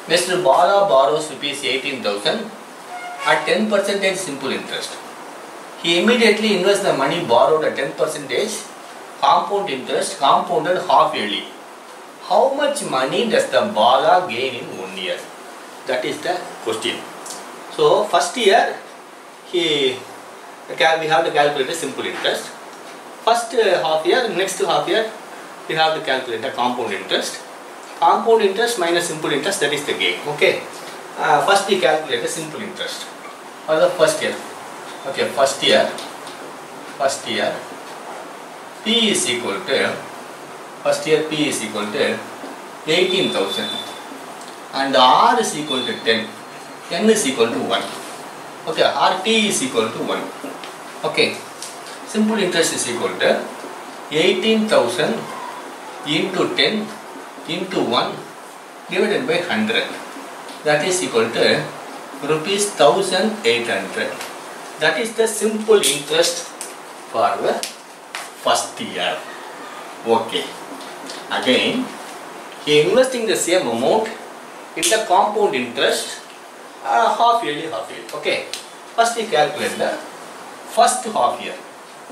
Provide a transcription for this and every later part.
Mr. Bala borrows rupees 18,000 at 10% simple interest. He immediately invests the money borrowed at 10% compound interest compounded half yearly. How much money does the Bala gain in 1 year? That is the question. So first year we have to calculate simple interest. First half year, next half year we have to calculate the compound interest. Compound interest minus simple interest, that is the gain. Okay. First we calculate the simple interest for the first year. Okay, first year P is equal to 18,000 and R is equal to 10, N is equal to 1. Okay, RT is equal to 1. Okay, simple interest is equal to 18,000 into 10 into 1 divided by 100. That is equal to rupees 1,800. That is the simple interest for the first year. Okay. Again, he investing the same amount in the compound interest half yearly. Okay. First we calculate the first half year.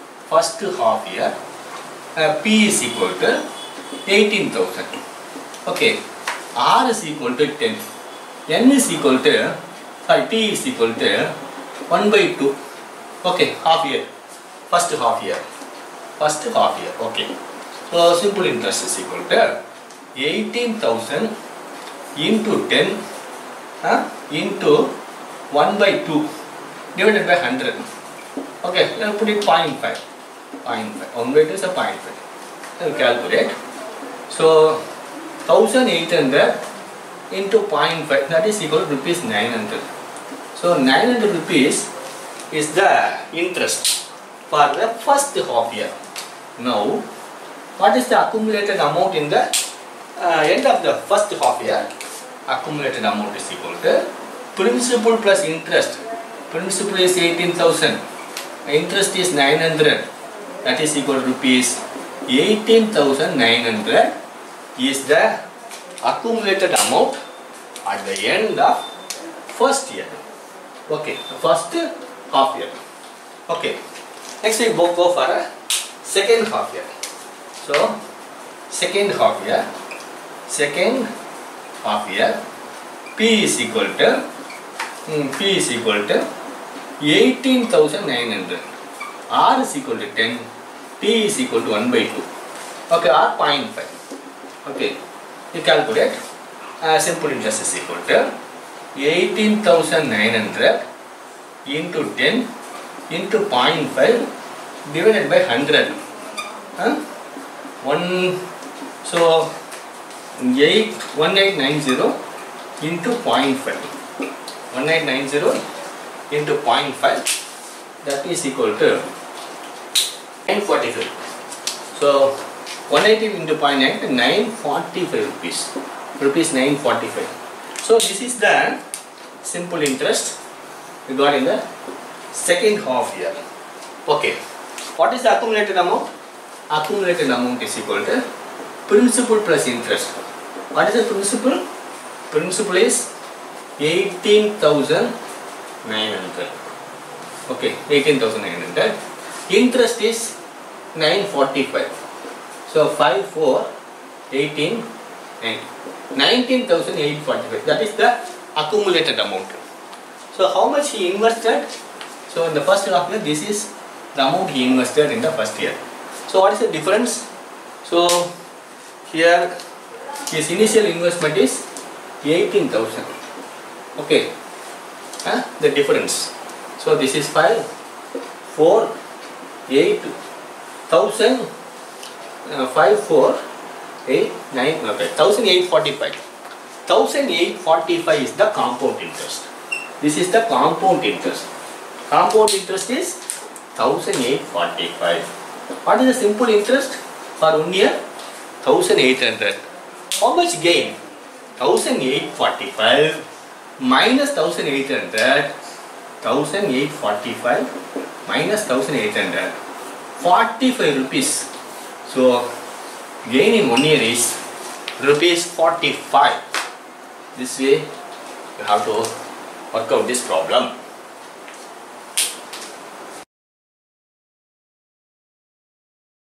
P is equal to 18,000. Okay. R is equal to 10. N is equal to, T is equal to 1 by 2. Okay, half year. First half year. Okay. So simple interest is equal to 18,000 into 10 into 1 by 2 divided by 100. Okay, now put it 0.5. 1 by 2 is a 0.5. Now calculate. So 1,800 into 0.5, that is equal to rupees 900. So 900 rupees is the interest for the first half year. Now, what is the accumulated amount in the end of the first half year? Accumulated amount is equal to principal plus interest. Principal is 18,000. Interest is 900. That is equal to rupees 18,900 is the accumulated amount at the end of first year. Okay, first half year. Okay, next we go for a second half year. So, second half year, P is equal to 18,900. R is equal to 10. T is equal to 1 by 2. Okay, R 0.5. Okay, you calculate. Simple interest is equal to 18,900 into 10 into 0.5 divided by 100. So 1890 into 0.5. 1890 into 0.5, that is equal to 945. So 180 into 0.9, 945 rupees. Rupees 945. So this is the simple interest we got in the second half year. Okay. What is the accumulated amount? Accumulated amount is equal to principal plus interest. What is the principal? Principal is 18,900. Okay, 18,900. Interest is 945. So 5, 4, 18, 19,845. That is the accumulated amount. So how much he invested? So in the first half year, this is the amount he invested in the first year. So what is the difference? So here his initial investment is 18,000. Okay, the difference. So this is 5, 4, 8,000, 5, 4, 8, 9, okay, 1,845. 1,845 is the compound interest. This is the compound interest. Compound interest is 1,845. What is the simple interest for 1 year? 1,800. How much gain? 1,845 minus 1,800. 1,845 minus 1,800. 45 rupees. So gain in 1 year is rupees 45. This way you have to work out this problem.